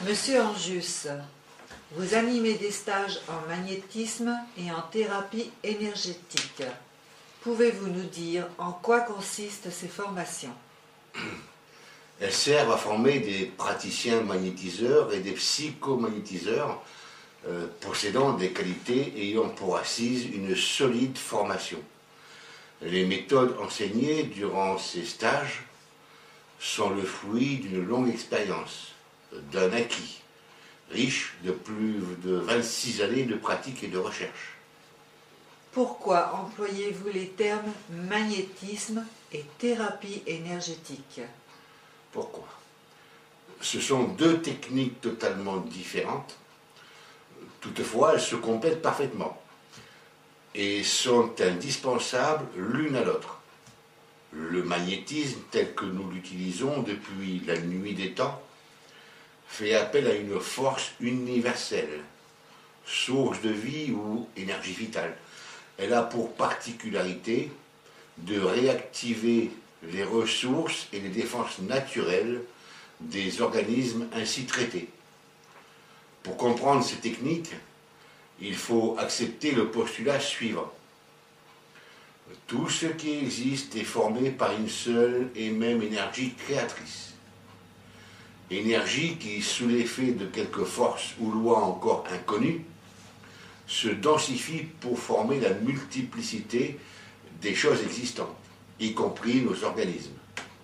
Monsieur Anjus, vous animez des stages en magnétisme et en thérapie énergétique. Pouvez-vous nous dire en quoi consistent ces formations? Elles servent à former des praticiens magnétiseurs et des psychomagnétiseurs possédant des qualités ayant pour assise une solide formation. Les méthodes enseignées durant ces stages sont le fruit d'une longue expérience, d'un acquis, riche de plus de 26 années de pratique et de recherche. Pourquoi employez-vous les termes magnétisme et thérapie énergétique? Pourquoi? Ce sont deux techniques totalement différentes. Toutefois, elles se complètent parfaitement et sont indispensables l'une à l'autre. Le magnétisme, tel que nous l'utilisons depuis la nuit des temps, fait appel à une force universelle, source de vie ou énergie vitale. Elle a pour particularité de réactiver les ressources et les défenses naturelles des organismes ainsi traités. Pour comprendre ces techniques, il faut accepter le postulat suivant. Tout ce qui existe est formé par une seule et même énergie créatrice. Énergie qui, sous l'effet de quelques forces ou lois encore inconnues, se densifie pour former la multiplicité des choses existantes, y compris nos organismes.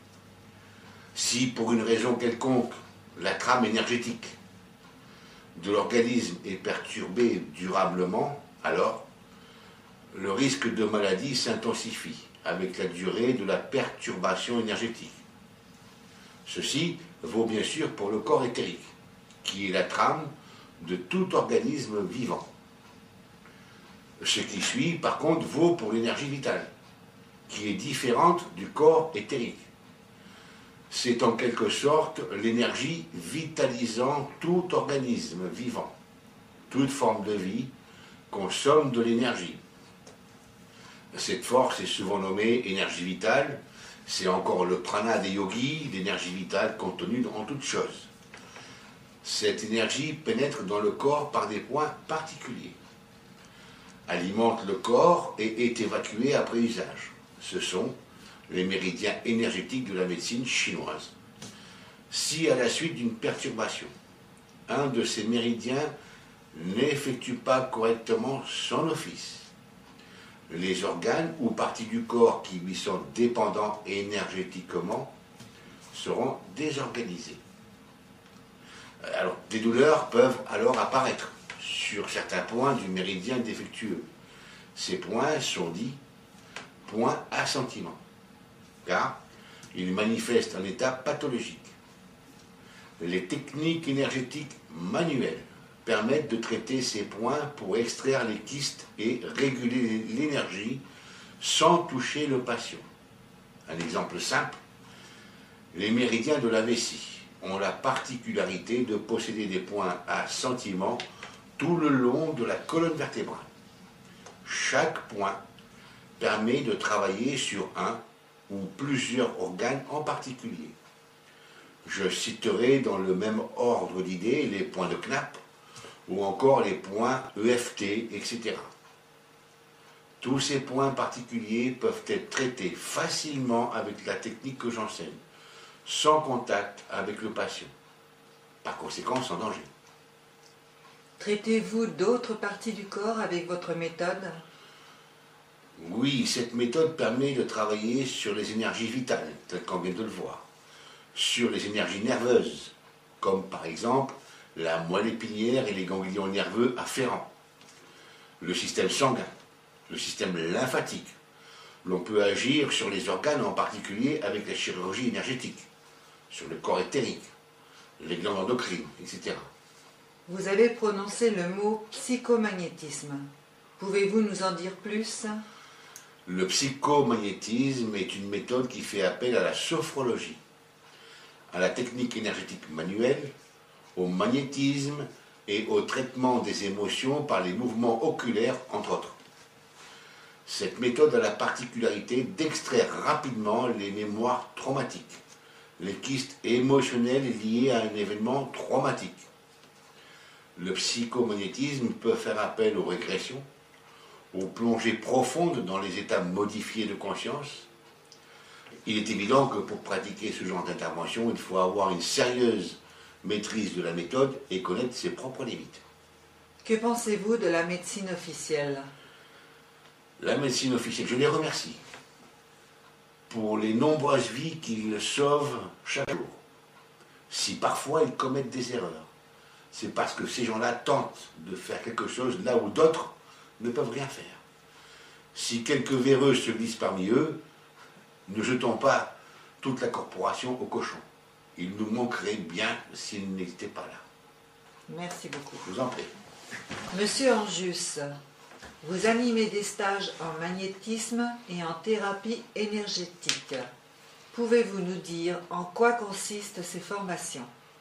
Si pour une raison quelconque, la trame énergétique de l'organisme est perturbée durablement, alors le risque de maladie s'intensifie avec la durée de la perturbation énergétique. Ceci vaut bien sûr pour le corps éthérique, qui est la trame de tout organisme vivant. Ce qui suit, par contre, vaut pour l'énergie vitale, qui est différente du corps éthérique. C'est en quelque sorte l'énergie vitalisant tout organisme vivant. Toute forme de vie consomme de l'énergie. Cette force est souvent nommée énergie vitale. C'est encore le prana des yogis, l'énergie vitale contenue en toute chose. Cette énergie pénètre dans le corps par des points particuliers, alimente le corps et est évacuée après usage. Ce sont les méridiens énergétiques de la médecine chinoise. Si à la suite d'une perturbation, un de ces méridiens n'effectue pas correctement son office, les organes ou parties du corps qui lui sont dépendants énergétiquement seront désorganisés. Alors, des douleurs peuvent alors apparaître sur certains points du méridien défectueux. Ces points sont dits points à sentiment, car ils manifestent un état pathologique. Les techniques énergétiques manuelles permettent de traiter ces points pour extraire les kystes et réguler l'énergie sans toucher le patient. Un exemple simple, les méridiens de la vessie ont la particularité de posséder des points à sentiment tout le long de la colonne vertébrale. Chaque point permet de travailler sur un ou plusieurs organes en particulier. Je citerai dans le même ordre d'idées les points de Knapp ou encore les points EFT, etc. Tous ces points particuliers peuvent être traités facilement avec la technique que j'enseigne, sans contact avec le patient, par conséquent sans danger. Traitez-vous d'autres parties du corps avec votre méthode? Oui, cette méthode permet de travailler sur les énergies vitales, tel qu'on vient de le voir, sur les énergies nerveuses, comme par exemple la moelle épinière et les ganglions nerveux afférents, le système sanguin, le système lymphatique. L'on peut agir sur les organes, en particulier avec la chirurgie énergétique, sur le corps éthérique, les glandes endocrines, etc. Vous avez prononcé le mot psychomagnétisme. Pouvez-vous nous en dire plus? Le psychomagnétisme est une méthode qui fait appel à la sophrologie, à la technique énergétique manuelle, au magnétisme et au traitement des émotions par les mouvements oculaires, entre autres. Cette méthode a la particularité d'extraire rapidement les mémoires traumatiques, les kystes émotionnels liés à un événement traumatique. Le psychomagnétisme peut faire appel aux régressions, aux plongées profondes dans les états modifiés de conscience. Il est évident que pour pratiquer ce genre d'intervention, il faut avoir une sérieuse maîtrise de la méthode et connaître ses propres limites. Que pensez-vous de la médecine officielle? La médecine officielle, je les remercie pour les nombreuses vies qu'ils sauvent chaque jour. Si parfois ils commettent des erreurs, c'est parce que ces gens-là tentent de faire quelque chose là où d'autres ne peuvent rien faire. Si quelques véreux se glissent parmi eux, ne jetons pas toute la corporation au cochon. Il nous manquerait bien s'ils n'étaient pas là. Merci beaucoup. Je vous en prie. Monsieur Anjus, vous animez des stages en magnétisme et en thérapie énergétique. Pouvez-vous nous dire en quoi consistent ces formations?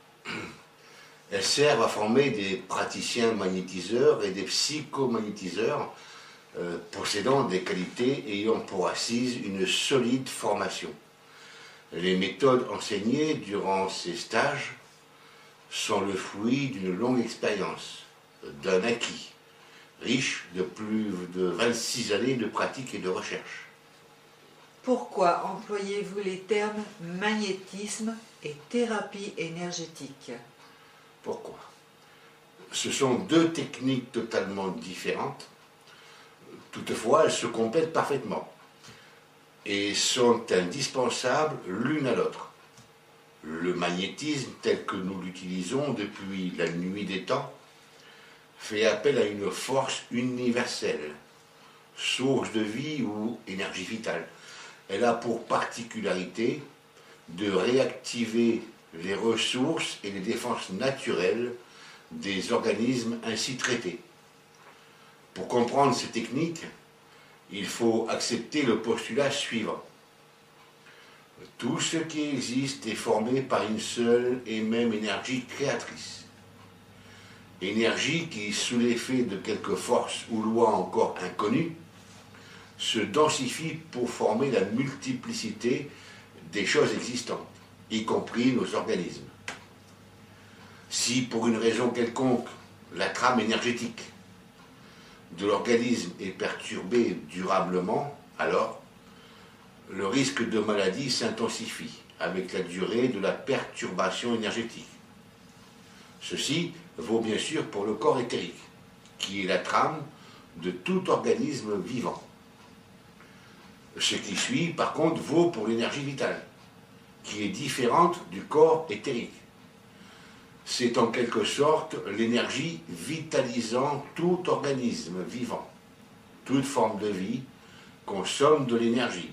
Elles servent à former des praticiens magnétiseurs et des psychomagnétiseurs possédant des qualités ayant pour assise une solide formation. Les méthodes enseignées durant ces stages sont le fruit d'une longue expérience, d'un acquis, riche de plus de 26 années de pratique et de recherche. Pourquoi employez-vous les termes magnétisme et thérapie énergétique? Pourquoi? Ce sont deux techniques totalement différentes. Toutefois, elles se complètent parfaitement et sont indispensables l'une à l'autre. Le magnétisme, tel que nous l'utilisons depuis la nuit des temps, fait appel à une force universelle, source de vie ou énergie vitale. Elle a pour particularité de réactiver les ressources et les défenses naturelles des organismes ainsi traités. Pour comprendre ces techniques, il faut accepter le postulat suivant. Tout ce qui existe est formé par une seule et même énergie créatrice. Énergie qui, sous l'effet de quelques forces ou lois encore inconnues, se densifie pour former la multiplicité des choses existantes, y compris nos organismes. Si pour une raison quelconque, la trame énergétique de l'organisme est perturbée durablement, alors le risque de maladie s'intensifie avec la durée de la perturbation énergétique. Ceci vaut bien sûr pour le corps éthérique, qui est la trame de tout organisme vivant. Ce qui suit, par contre, vaut pour l'énergie vitale, qui est différente du corps éthérique. C'est en quelque sorte l'énergie vitalisant tout organisme vivant. Toute forme de vie consomme de l'énergie.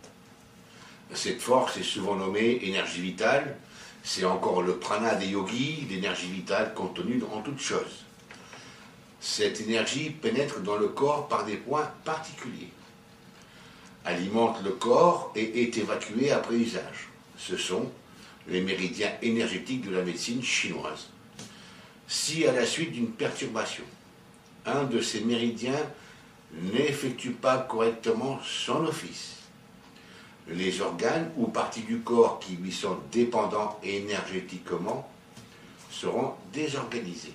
Cette force est souvent nommée énergie vitale. C'est encore le prana des yogis, l'énergie vitale contenue en toute chose. Cette énergie pénètre dans le corps par des points particuliers, alimente le corps et est évacuée après usage. Ce sont les méridiens énergétiques de la médecine chinoise. Si à la suite d'une perturbation, un de ces méridiens n'effectue pas correctement son office, les organes ou parties du corps qui lui sont dépendants énergétiquement seront désorganisés.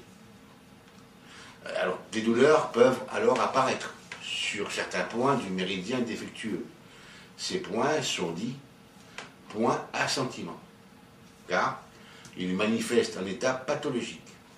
Alors, des douleurs peuvent alors apparaître sur certains points du méridien défectueux. Ces points sont dits points à sentiment, car ils manifestent un état pathologique.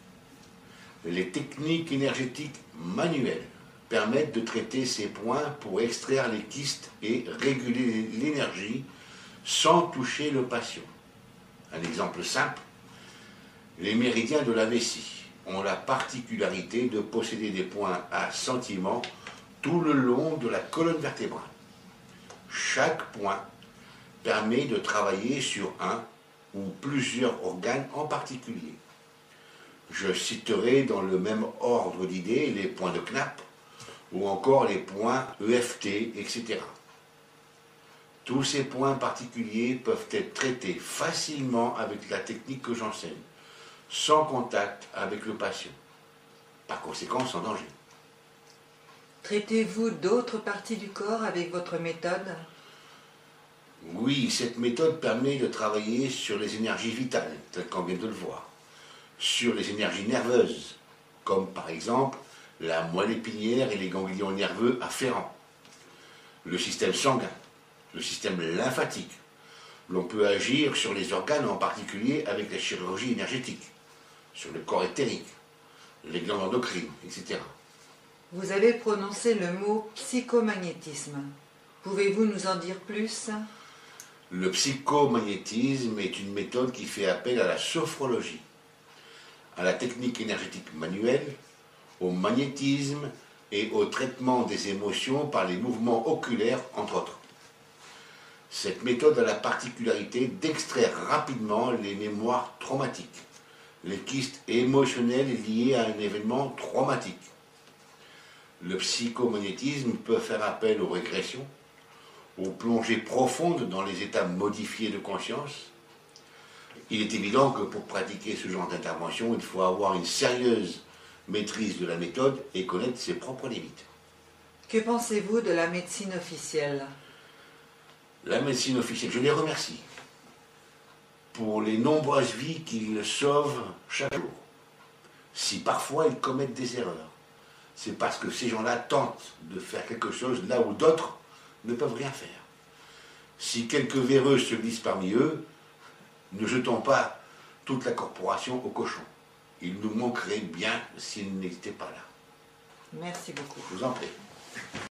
Les techniques énergétiques manuelles permettent de traiter ces points pour extraire les kystes et réguler l'énergie sans toucher le patient. Un exemple simple, les méridiens de la vessie ont la particularité de posséder des points à sentiment tout le long de la colonne vertébrale. Chaque point permet de travailler sur un ou plusieurs organes en particulier. Je citerai dans le même ordre d'idées les points de Knapp ou encore les points EFT, etc. Tous ces points particuliers peuvent être traités facilement avec la technique que j'enseigne, sans contact avec le patient, par conséquent sans danger. Traitez-vous d'autres parties du corps avec votre méthode? Oui, cette méthode permet de travailler sur les énergies vitales, telles qu'on vient de le voir, sur les énergies nerveuses, comme par exemple la moelle épinière et les ganglions nerveux afférents, le système sanguin, le système lymphatique. L'on peut agir sur les organes, en particulier avec la chirurgie énergétique, sur le corps éthérique, les glandes endocrines, etc. Vous avez prononcé le mot psychomagnétisme. Pouvez-vous nous en dire plus? Le psychomagnétisme est une méthode qui fait appel à la sophrologie, à la technique énergétique manuelle, au magnétisme et au traitement des émotions par les mouvements oculaires, entre autres. Cette méthode a la particularité d'extraire rapidement les mémoires traumatiques, les kystes émotionnels liés à un événement traumatique. Le psychomagnétisme peut faire appel aux régressions, aux plongées profondes dans les états modifiés de conscience. Il est évident que pour pratiquer ce genre d'intervention, il faut avoir une sérieuse maîtrise de la méthode et connaître ses propres limites. Que pensez-vous de la médecine officielle? La médecine officielle, je les remercie pour les nombreuses vies qu'ils sauvent chaque jour. Si parfois ils commettent des erreurs, c'est parce que ces gens-là tentent de faire quelque chose là où d'autres ne peuvent rien faire. Si quelques véreux se glissent parmi eux, ne jetons pas toute la corporation au cochon. Il nous manquerait bien s'ils n'étaient pas là. Merci beaucoup. Je vous en prie.